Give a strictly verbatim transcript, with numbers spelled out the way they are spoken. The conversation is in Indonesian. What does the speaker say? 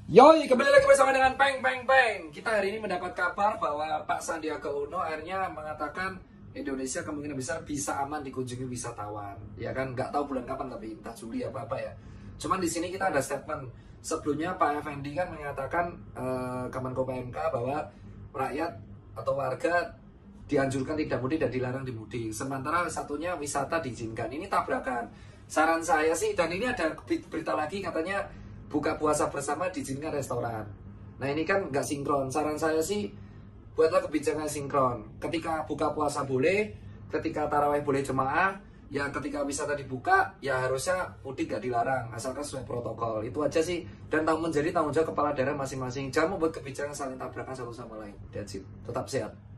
Yoi, kembali lagi bersama dengan Peng Peng Peng. Kita hari ini mendapat kabar bahwa Pak Sandiaga Uno akhirnya mengatakan Indonesia kemungkinan besar bisa aman dikunjungi wisatawan. Ya kan, nggak tahu bulan kapan tapi entah Juli apa apa ya. Cuman di sini kita ada statement. Sebelumnya Pak Effendi kan mengatakan eh, Kemenko P M K bahwa rakyat atau warga dianjurkan tidak mudik dan dilarang dimudik. Sementara satunya wisata diizinkan. Ini tabrakan. Saran saya sih, dan ini ada berita lagi katanya buka puasa bersama diizinkan restoran. Nah ini kan nggak sinkron. Saran saya sih buatlah kebijakan sinkron. Ketika buka puasa boleh, ketika taraweh boleh jemaah, ya ketika wisata dibuka, ya harusnya mudik nggak dilarang, asalkan sesuai protokol. Itu aja sih. Dan tanggung menjadi tanggung jawab kepala daerah masing-masing. Jangan membuat kebijakan saling tabrakan satu sama lain. That's it. Tetap sehat.